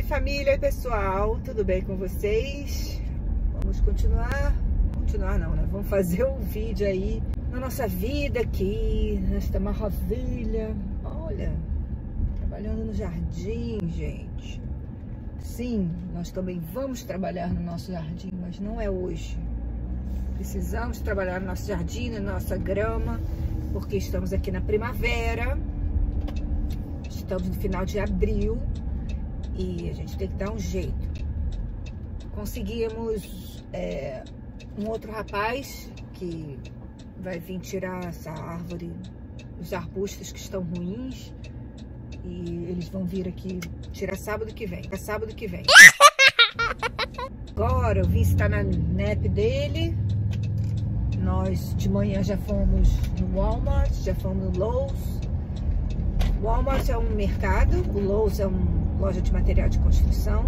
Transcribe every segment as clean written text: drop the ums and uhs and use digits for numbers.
família, pessoal, tudo bem com vocês? Vamos continuar não, né? Vamos fazer um vídeo aí na nossa vida aqui, nesta maravilha. Olha, trabalhando no jardim, gente. Sim, nós também vamos trabalhar no nosso jardim, mas não é hoje. Precisamos trabalhar no nosso jardim, na nossa grama, porque estamos aqui na primavera. Estamos no final de abril e a gente tem que dar um jeito. Conseguimos um outro rapaz que vai vir tirar essa árvore, os arbustos que estão ruins, e eles vão vir aqui tirar sábado que vem. Sábado que vem. Agora o Vince está na nap dele. Nós de manhã já fomos no Walmart, já fomos no Lowe's. O Walmart é um mercado, o Lowe's é uma loja de material de construção.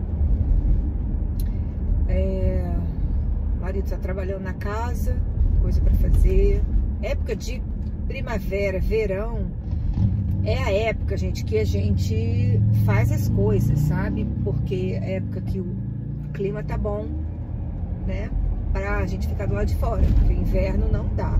O marido está trabalhando na casa, coisa para fazer. Época de primavera, verão, é a época, gente, que a gente faz as coisas, sabe? Porque é a época que o clima tá bom, né? Pra gente ficar do lado de fora, porque inverno não dá.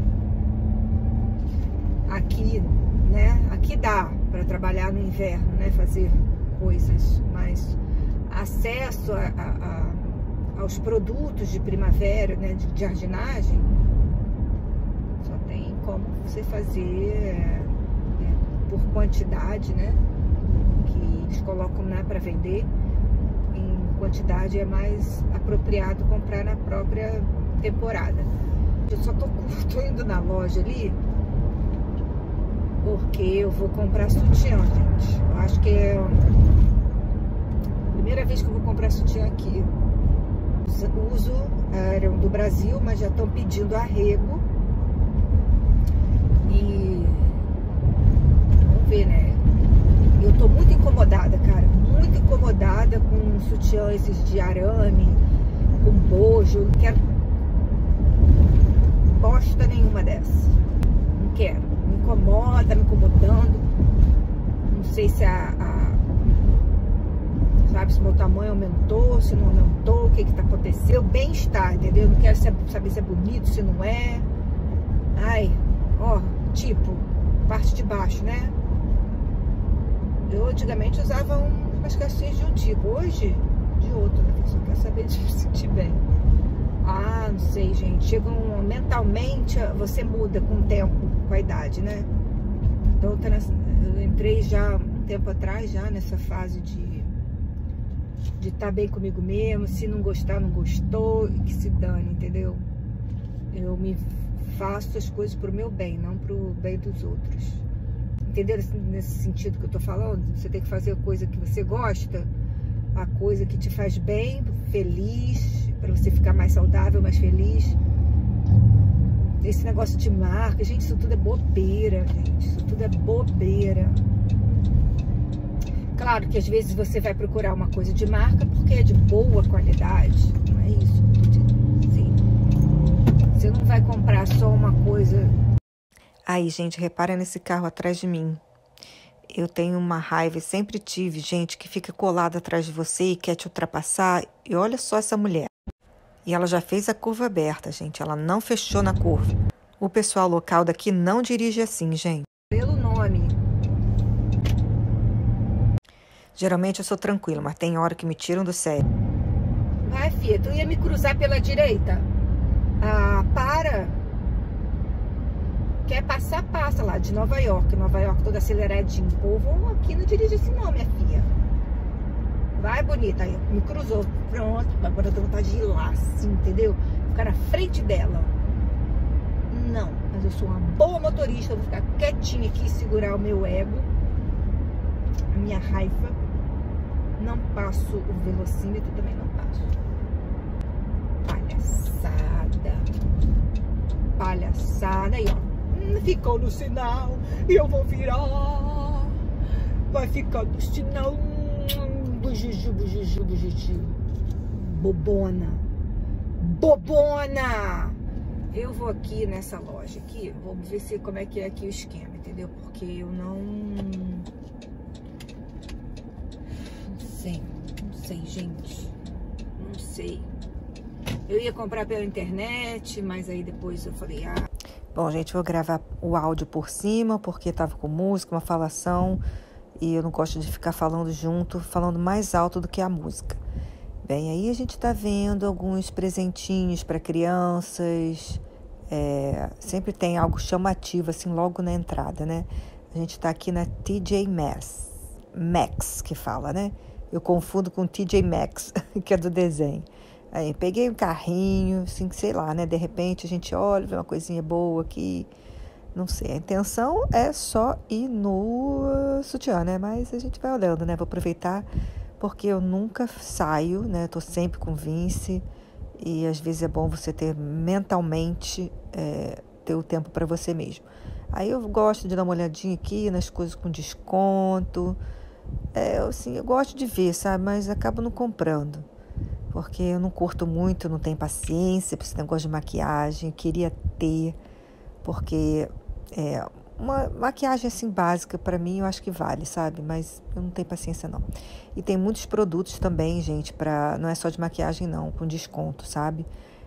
Aqui, né? Aqui dá para trabalhar no inverno, né? Fazer coisas, mas acesso aos produtos de primavera, né? De jardinagem, só tem como você fazer por quantidade, né? Que eles colocam, né, para vender. Em quantidade é mais apropriado comprar na própria temporada. Eu só tô indo na loja ali porque eu vou comprar sutiã, gente. Eu acho que é a primeira vez que eu vou comprar sutiã aqui. Eram do Brasil, mas já estão pedindo arrego. E vamos ver, né? Eu tô muito incomodada, cara. Muito incomodada com sutiã esses de arame, com bojo. Não quero bosta nenhuma dessa. Não quero. Me incomoda, me incomodando. Não sei se sabe, se meu tamanho aumentou, se não aumentou, o que que tá acontecendo. Bem-estar, entendeu? Não quero saber se é bonito, se não é. Ai, ó, tipo, parte de baixo, né? Eu antigamente usava umas calcinhas de um tipo, hoje de outro, né? Só quero saber de me sentir bem. Ah, não sei, gente. Mentalmente, você muda com o tempo, com a idade, né? Então, eu entrei já um tempo atrás, já nessa fase de estar bem comigo mesmo. Se não gostar, não gostou, que se dane, entendeu? Eu me faço as coisas pro meu bem, não pro bem dos outros. Entendeu? Nesse sentido que eu tô falando, você tem que fazer a coisa que você gosta, a coisa que te faz bem, feliz, para você ficar mais saudável, mais feliz. Esse negócio de marca, gente, isso tudo é bobeira, gente. Isso tudo é bobeira. Claro que às vezes você vai procurar uma coisa de marca porque é de boa qualidade. Não é isso que eu tô dizendo. Sim. Você não vai comprar só uma coisa. Aí, gente, repara nesse carro atrás de mim. Eu tenho uma raiva, sempre tive, gente, que fica colada atrás de você e quer te ultrapassar. E olha só essa mulher. E ela já fez a curva aberta, gente. Ela não fechou na curva. O pessoal local daqui não dirige assim, gente. Pelo nome. Geralmente eu sou tranquila, mas tem hora que me tiram do sério. Vai, filha, tu ia me cruzar pela direita. Ah, para. Quer passar, passa lá de Nova York. Nova York toda aceleradinho. O povo aqui não dirige assim não, minha filha. Vai, bonita. Aí, me cruzou. Pronto. Agora eu tô vontade de ir lá, assim, entendeu? Ficar na frente dela. Não. Mas eu sou uma boa motorista. Eu vou ficar quietinha aqui e segurar o meu ego. A minha raiva. Não passo o velocímetro, também não passo. Palhaçada. Palhaçada. Aí, ó. Ficou no sinal e eu vou virar. Vai ficar no sinal. Bujuju, bujuju, bujuju. Bobona. Bobona. Eu vou aqui nessa loja aqui. Vamos ver se como é que é aqui o esquema, entendeu? Porque eu não sei. sei, gente. Não sei. Eu ia comprar pela internet, mas aí depois eu falei, ah... Bom, gente, vou gravar o áudio por cima, porque tava com música, uma falação, e eu não gosto de ficar falando junto, falando mais alto do que a música. Bem, aí a gente tá vendo alguns presentinhos para crianças, sempre tem algo chamativo, assim, logo na entrada, né? A gente tá aqui na TJ Maxx, que fala, né? Eu confundo com TJ Maxx, que é do desenho. Aí peguei um carrinho, assim, sei lá, né? De repente a gente olha, vê uma coisinha boa aqui, não sei. A intenção é só ir no sutiã, né? Mas a gente vai olhando, né? Vou aproveitar, porque eu nunca saio, né? Tô sempre com Vince e às vezes é bom você ter mentalmente, ter o tempo para você mesmo. Aí eu gosto de dar uma olhadinha aqui nas coisas com desconto. Assim, eu gosto de ver, sabe? Mas acabo não comprando. Porque eu não curto muito, não tenho paciência para esse negócio de maquiagem. Eu queria ter, porque uma maquiagem assim básica para mim eu acho que vale, sabe? Mas eu não tenho paciência não. E tem muitos produtos também, gente, não é só de maquiagem não, com desconto, sabe?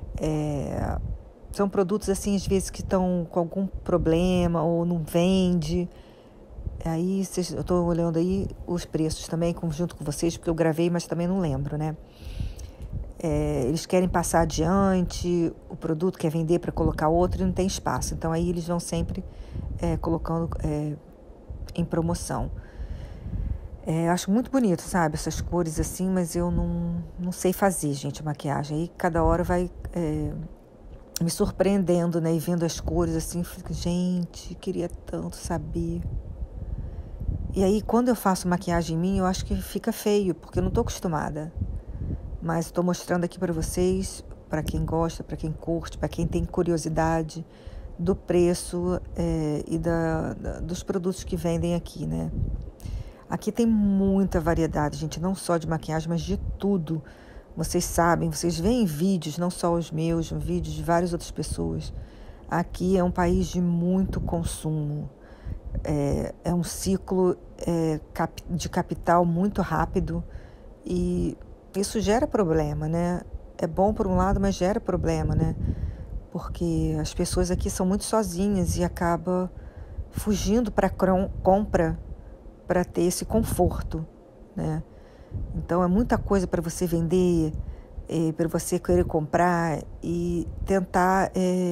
São produtos assim, às vezes que estão com algum problema ou não vende. Aí eu estou olhando aí os preços também junto com vocês, porque eu gravei, mas também não lembro, né? Eles querem passar adiante o produto, quer vender para colocar outro e não tem espaço. Então aí eles vão sempre colocando em promoção. Acho muito bonito, sabe? Essas cores assim, mas eu não sei fazer, gente, maquiagem. Aí cada hora vai me surpreendendo, né? E vendo as cores assim, eu fico, gente, queria tanto saber. E aí quando eu faço maquiagem em mim, eu acho que fica feio, porque eu não estou acostumada. Mas estou mostrando aqui para vocês, para quem gosta, para quem curte, para quem tem curiosidade do preço e dos produtos que vendem aqui, né? Aqui tem muita variedade, gente, não só de maquiagem, mas de tudo. Vocês sabem, vocês veem vídeos, não só os meus, vídeos de várias outras pessoas. Aqui é um país de muito consumo. É um ciclo de capital muito rápido e isso gera problema, né? É bom por um lado, mas gera problema, né? Porque as pessoas aqui são muito sozinhas e acabam fugindo para compra para ter esse conforto, né? Então é muita coisa para você vender, para você querer comprar e tentar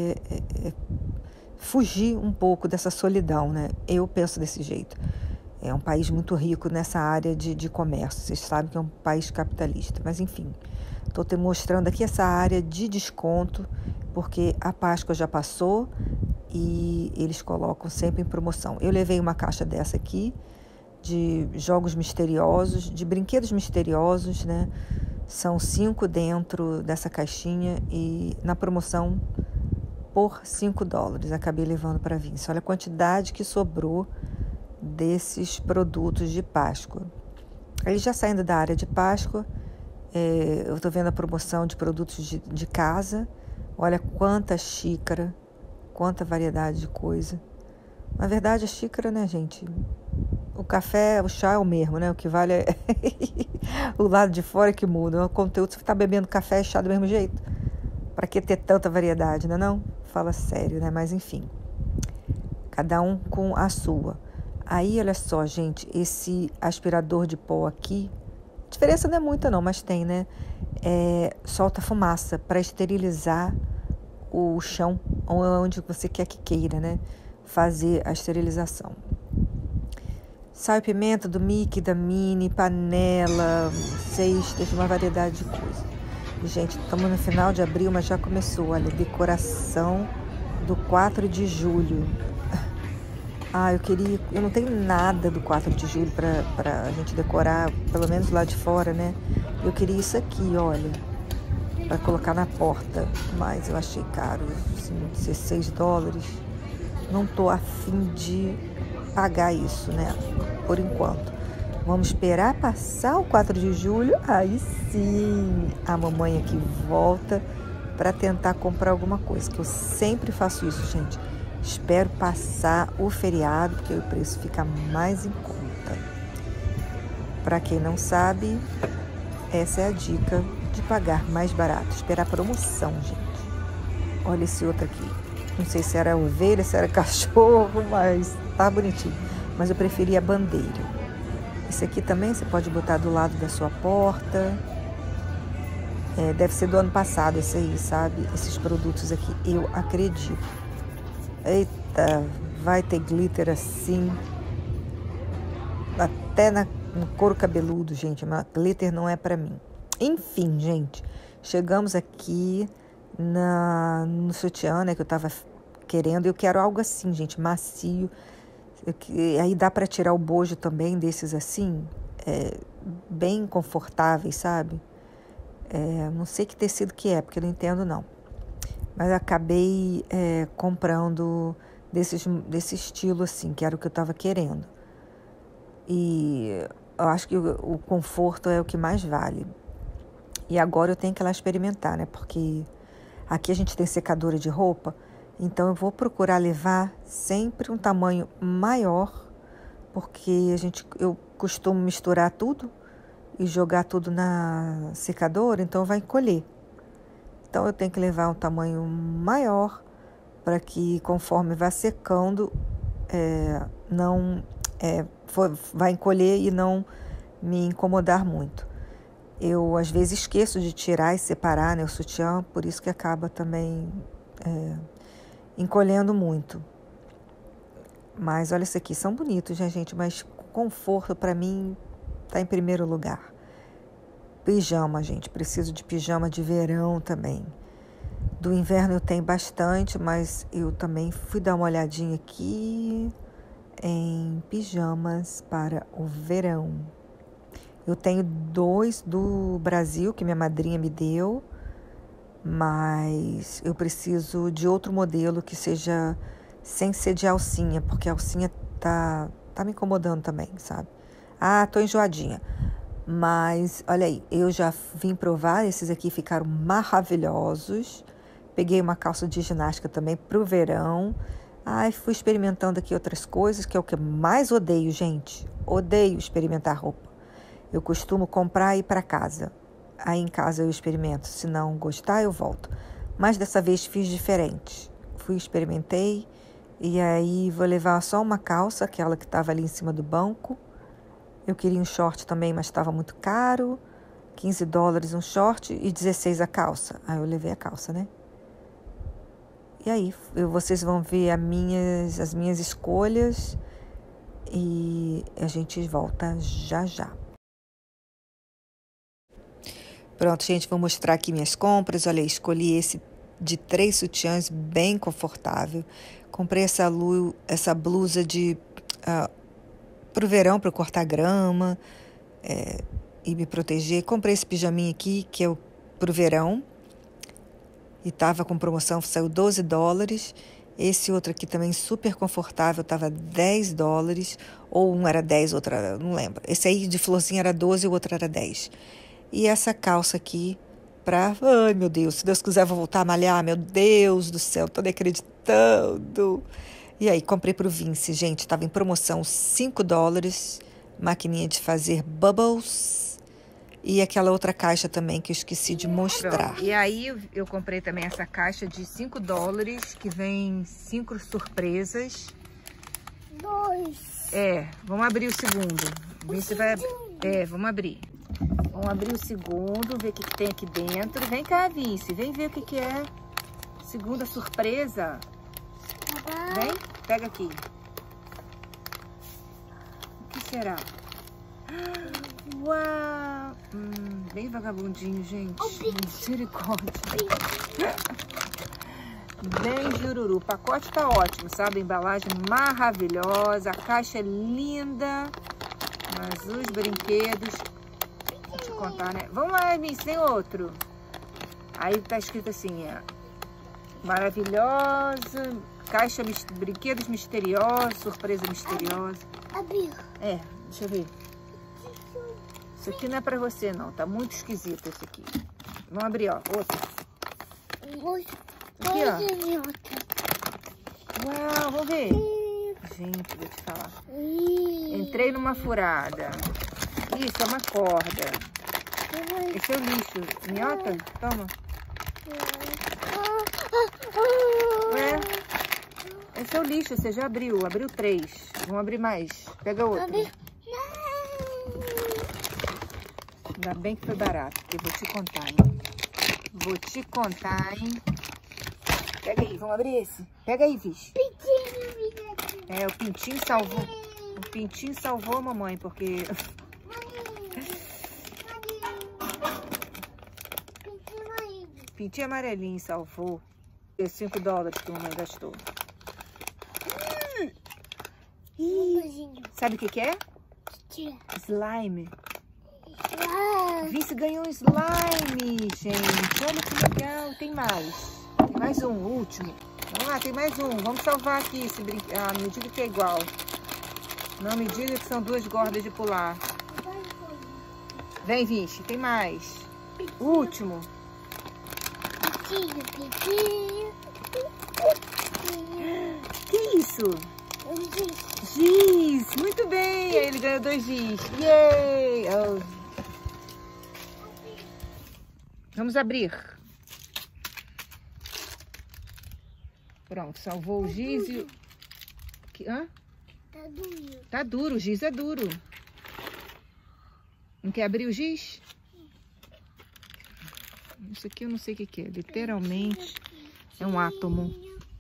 fugir um pouco dessa solidão, né? Eu penso desse jeito. É um país muito rico nessa área de comércio. Vocês sabem que é um país capitalista. Mas, enfim, estou te mostrando aqui essa área de desconto, porque a Páscoa já passou e eles colocam sempre em promoção. Eu levei uma caixa dessa aqui, de jogos misteriosos, de brinquedos misteriosos, né? São 5 dentro dessa caixinha e na promoção por $5. Acabei levando para Vince. Olha a quantidade que sobrou desses produtos de Páscoa. Aí já saindo da área de Páscoa, eu estou vendo a promoção de produtos de casa. Olha quanta xícara, quanta variedade de coisa. Na verdade, a xícara, né, gente? O café, o chá é o mesmo, né? O que vale é o lado de fora que muda. O conteúdo, você está bebendo café e chá do mesmo jeito. Para que ter tanta variedade, né? Não? Fala sério, né? Mas enfim, cada um com a sua. Aí, olha só, gente, esse aspirador de pó aqui, a diferença não é muita não, mas tem, né? Solta fumaça para esterilizar o chão, onde você quer que queira, né? Fazer a esterilização. Sal e pimenta do Mickey, da Minnie, panela, cestas, uma variedade de coisas. Gente, estamos no final de abril, mas já começou, olha, decoração do 4 de julho. Eu não tenho nada do 4 de julho para a gente decorar, pelo menos lá de fora, né? Eu queria isso aqui, olha, para colocar na porta, mas eu achei caro, assim, $16. Não tô a fim de pagar isso, né? Por enquanto. Vamos esperar passar o 4 de julho, aí sim a mamãe aqui volta para tentar comprar alguma coisa, que eu sempre faço isso, gente. Espero passar o feriado, porque o preço fica mais em conta. Para quem não sabe, essa é a dica de pagar mais barato, esperar promoção, gente. Olha esse outro aqui. Não sei se era ovelha, se era cachorro, mas tá bonitinho. Mas eu preferi a bandeira. Esse aqui também você pode botar do lado da sua porta. Deve ser do ano passado esse aí, sabe? Esses produtos aqui, eu acredito. Eita, vai ter glitter assim. Até no couro cabeludo, gente. Mas glitter não é pra mim. Enfim, gente. Chegamos aqui no sutiã, né? Que eu tava querendo. Eu quero algo assim, gente. Macio. Aí dá pra tirar o bojo também desses assim. Bem confortáveis, sabe? Não sei que tecido que é, porque eu não entendo não. Mas eu acabei comprando desse estilo assim, que era o que eu tava querendo. E eu acho que o conforto é o que mais vale. E agora eu tenho que ir lá experimentar, né? Porque aqui a gente tem secadora de roupa, então eu vou procurar levar sempre um tamanho maior, porque eu costumo misturar tudo e jogar tudo na secadora, então vai encolher. Então eu tenho que levar um tamanho maior para que conforme vai secando, vai encolher e não me incomodar muito. Eu às vezes esqueço de tirar e separar, né, o sutiã, por isso que acaba também encolhendo muito. Mas olha isso aqui, são bonitos, né, gente? Mas conforto para mim tá em primeiro lugar. Pijama, gente. Preciso de pijama de verão também. Do inverno eu tenho bastante, mas eu também fui dar uma olhadinha aqui em pijamas para o verão. Eu tenho 2 do Brasil, que minha madrinha me deu, mas eu preciso de outro modelo que seja sem ser de alcinha, porque a alcinha tá me incomodando também, sabe? Tô enjoadinha. Mas, olha aí, eu já vim provar, esses aqui ficaram maravilhosos. Peguei uma calça de ginástica também pro verão. Fui experimentando aqui outras coisas, que é o que eu mais odeio, gente. Odeio experimentar roupa. Eu costumo comprar e ir para casa. Aí em casa eu experimento. Se não gostar, eu volto. Mas dessa vez fiz diferente. Experimentei. E aí vou levar só uma calça, aquela que estava ali em cima do banco. Eu queria um short também, mas estava muito caro. $15 um short e 16 a calça. Aí eu levei a calça, né? E aí vocês vão ver as minhas escolhas. E a gente volta já já. Pronto, gente, vou mostrar aqui minhas compras. Olha aí, escolhi esse de 3 sutiãs, bem confortável. Comprei essa blusa pro verão, para cortar grama e me proteger. Comprei esse pijaminha aqui, que é pro verão. E tava com promoção, saiu $12. Esse outro aqui também super confortável, tava $10. Ou um era 10, outro era, não lembro. Esse aí de florzinha era 12 e o outro era 10. E essa calça aqui ai, meu Deus, se Deus quiser eu vou voltar a malhar, meu Deus do céu, tô nem acreditando. E aí, comprei pro Vince, gente, tava em promoção $5, maquininha de fazer bubbles e aquela outra caixa também que eu esqueci de mostrar. Pronto. E aí, eu comprei também essa caixa de $5, que vem 5 surpresas. 2. Vamos abrir o segundo. Vince vai... vamos abrir. Vamos abrir o segundo, ver o que tem aqui dentro. Vem cá, Vince, vem ver o que é. Segunda surpresa. Vem, pega aqui. O que será? Uau! Bem vagabundinho, gente. Misericórdia. Bem jururu. O pacote tá ótimo, sabe? Embalagem maravilhosa. A caixa é linda. Mas os brinquedos... Deixa eu contar, né? Vamos lá, Miss, tem outro. Aí tá escrito assim, maravilhosa, caixa, brinquedos misteriosos, surpresa misteriosa. Abriu. Deixa eu ver. Isso aqui não é pra você, não. Tá muito esquisito esse aqui. Vamos abrir, ó. Outro. Aqui, ó. Uau, vamos ver. Gente, vou te falar. Entrei numa furada. Isso, é uma corda. Esse é o lixo. Minhoca? Toma. Ué? Esse é o lixo, você já abriu. Abriu 3. Vamos abrir mais. Pega outro. Ainda bem que foi barato, porque vou te contar, hein? Vou te contar, hein? Pega aí, vamos abrir esse? Pega aí, bicho. É, o Pintinho salvou. O Pintinho salvou a mamãe, porque... Pintinho amarelinho salvou. E $5 que a mamãe gastou. Sabe o que é? Slime. Vince ganhou um slime, gente. Olha que legal. Tem mais. Tem mais um, o último. Vamos lá, tem mais um. Vamos salvar aqui esse brinquedo. Ah, me diga que é igual. Não me diga que são 2 cordas de pular. Vem, Vince. Tem mais. O último. Que isso? Giz. Muito bem. Aí ele ganhou 2 giz. Yay! Oh. Vamos abrir. Pronto, salvou o giz e... Hã? Tá duro. Tá duro, o giz é duro. Não quer abrir o giz? Isso aqui eu não sei o que é. Literalmente é um átomo.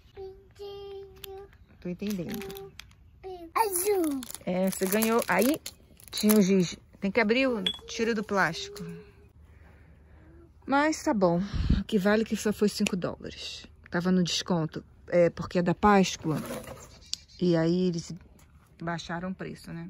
Tô entendendo. Azul. É, você ganhou. Aí tinha o giz. Tem que abrir o tiro do plástico. Mas tá bom. O que vale é que só foi $5. Tava no desconto. É, porque é da Páscoa. E aí eles baixaram o preço, né?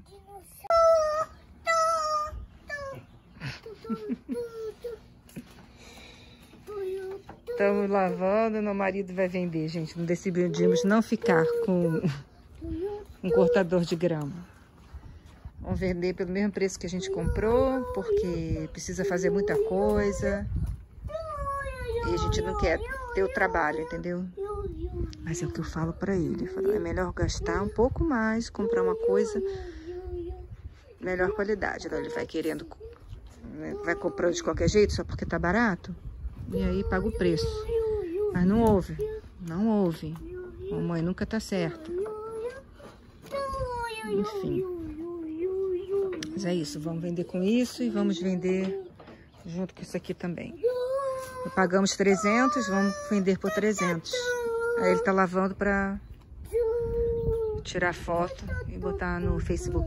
Estamos lavando, meu marido vai vender, gente. Não decidimos não ficar com um cortador de grama. Vamos vender pelo mesmo preço que a gente comprou, porque precisa fazer muita coisa. E a gente não quer ter o trabalho, entendeu? Mas é o que eu falo pra ele. Eu falo, é melhor gastar um pouco mais, comprar uma coisa melhor qualidade. Então ele vai querendo, vai comprando de qualquer jeito só porque tá barato. E aí paga o preço. Mas não ouve. Não ouve. Mamãe nunca tá certa. Enfim. Mas é isso. Vamos vender com isso e vamos vender junto com isso aqui também. Pagamos 300, vamos vender por 300. Aí ele tá lavando pra tirar foto e botar no Facebook.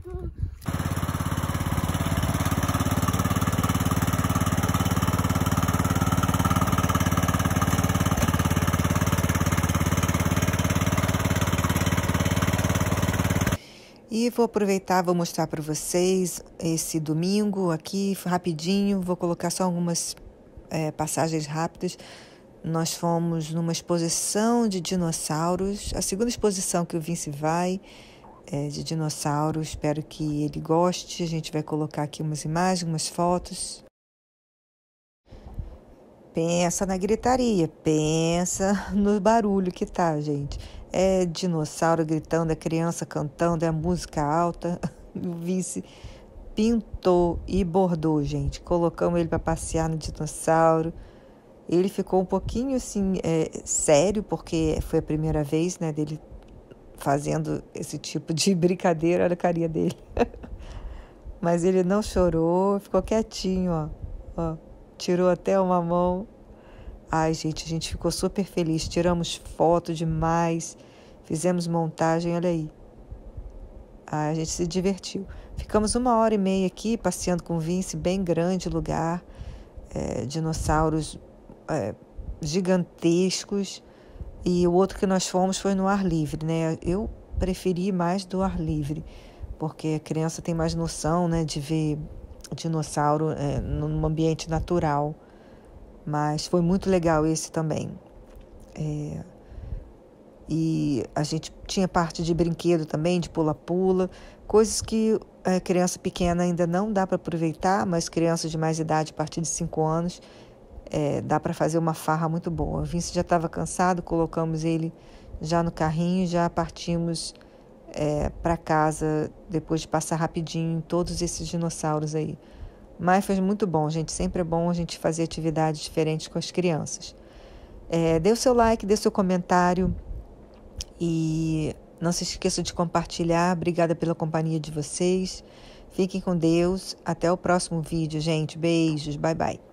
E vou aproveitar, vou mostrar para vocês esse domingo aqui, rapidinho. Vou colocar só algumas passagens rápidas. Nós fomos numa exposição de dinossauros, a segunda exposição que o Vince vai de dinossauros. Espero que ele goste. A gente vai colocar aqui umas imagens, umas fotos. Pensa na gritaria, pensa no barulho que tá, gente. É dinossauro gritando, é criança cantando, é música alta. O Vince pintou e bordou, gente. Colocamos ele para passear no dinossauro. Ele ficou um pouquinho assim, sério, porque foi a primeira vez, né, dele fazendo esse tipo de brincadeira. Olha a carinha dele. Mas ele não chorou, ficou quietinho, ó. Tirou até uma mão. Ai, gente, a gente ficou super feliz. Tiramos foto demais. Fizemos montagem, olha aí. Ai, a gente se divertiu. Ficamos 1h30 aqui, passeando com o Vince, bem grande o lugar. Dinossauros gigantescos. E o outro que nós fomos foi no ar livre, né? Eu preferi mais do ar livre, porque a criança tem mais noção, né, de ver dinossauro num ambiente natural. Mas foi muito legal esse também. E a gente tinha parte de brinquedo também, de pula-pula, coisas que a criança pequena ainda não dá para aproveitar, mas crianças de mais idade, a partir de 5 anos, dá para fazer uma farra muito boa. O Vince já estava cansado, colocamos ele já no carrinho, já partimos para casa, depois de passar rapidinho em todos esses dinossauros aí. Mas foi muito bom, gente. Sempre é bom a gente fazer atividades diferentes com as crianças. Dê o seu like, dê o seu comentário e não se esqueça de compartilhar. Obrigada pela companhia de vocês. Fiquem com Deus. Até o próximo vídeo, gente. Beijos. Bye, bye.